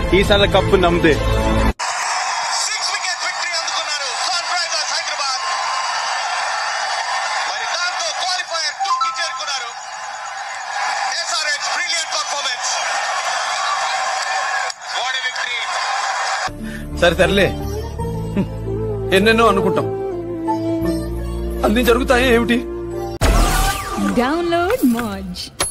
ఈసారి కప్పు నమ్మదే. సరే తెరలే, ఎన్నెన్నో అనుకుంటాం, అన్ని జరుగుతాయి ఏమిటి? డౌన్లోడ్ మోజ్.